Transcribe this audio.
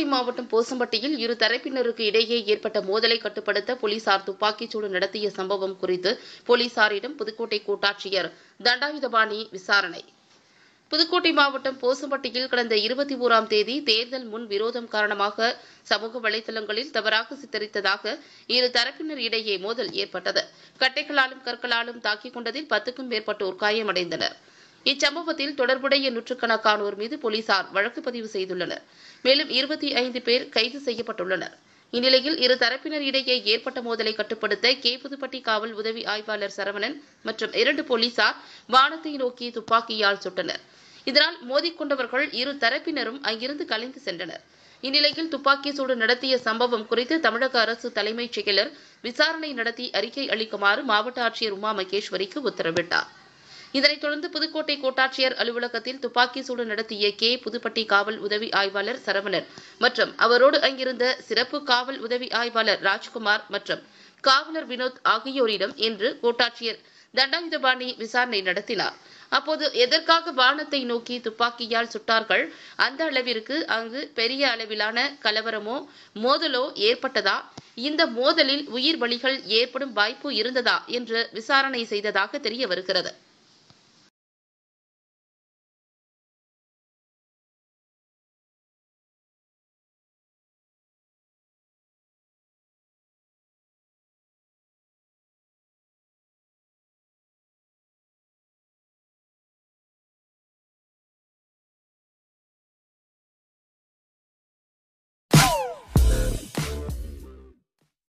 புதுக்கோட்டை மாவட்டம் போசம்பட்டியில் இரு தரப்பினருக்கு இடையே ஏற்பட்ட மோதலை கட்டுப்படுத்த போலீசார் துப்பாக்கிச்சூடு நடத்திய சம்பவம் குறித்து போலீசாரிடம் புதுக்கோட்டை கோட்டாட்சியர் தண்டாயுதபாணி விசாரணை. புதுக்கோட்டை மாவட்டம் போசம்பட்டியில் கடந்த 21ஆம் தேதி தேர்தல் முன் விரோதம் காரணமாக சமூக வலைதளங்களில் தவறாக சித்தரித்ததாக இரு தரப்பினர் இடையே மோதல் ஏற்பட்டது. கட்டைகளாலும் கற்களாலும் தாக்கிக் கொண்டதில் 10க்கும் மேற்பட்டோர் காயமடைந்தனர். இச்சம்பவத்தில் தொடர்புடைய நூற்றுக்கணக்கானோர் மீது போலீசார் வழக்கு பதிவு செய்துள்ளனர். மேலும் 25 பேர் கைது செய்யப்பட்டுள்ளனர். இந்நிலையில் இரு தரப்பினர் இடையே ஏற்பட்ட மோதலை கட்டுப்படுத்த புதுப்பட்டி காவல் உதவி ஆய்வாளர் சரவணன் மற்றும் 2 போலீசார் வானத்தை நோக்கி துப்பாக்கியால் சுட்டனர். இதனால் மோதிக்கொண்டவர்கள் இரு தரப்பினரும் அங்கிருந்து கலைந்து சென்றனர். இந்நிலையில் துப்பாக்கி சூடு நடத்திய சம்பவம் குறித்து தமிழக அரசு தலைமைச் செயலர் விசாரணை நடத்தி அறிக்கை அளிக்குமாறு மாவட்ட ஆட்சியர் உமா மகேஸ்வரிக்கு உத்தரவிட்டார். இதனைத் தொடர்ந்து புதுக்கோட்டை கோட்டாட்சியர் அலுவலகத்தில் துப்பாக்கி சூடு நடத்திய புதுப்பட்டி காவல் உதவி ஆய்வாளர் சரவணன் மற்றும் அவரோடு அங்கிருந்த சிறப்பு காவல் உதவி ஆய்வாளர் ராஜ்குமார் மற்றும் காவலர் வினோத் ஆகியோரிடம் இன்று கோட்டாட்சியர் தண்டாயுதபாணி விசாரணை நடத்தினார். அப்போது எதற்காக வானத்தை நோக்கி துப்பாக்கியால் சுட்டார்கள், அந்த அளவிற்கு அங்கு பெரிய அளவிலான கலவரமோ மோதலோ ஏற்பட்டதா, இந்த மோதலில் உயிர் பலிகள் ஏற்படும் வாய்ப்பு இருந்ததா என்று விசாரணை செய்ததாக தெரிய வருகிறது.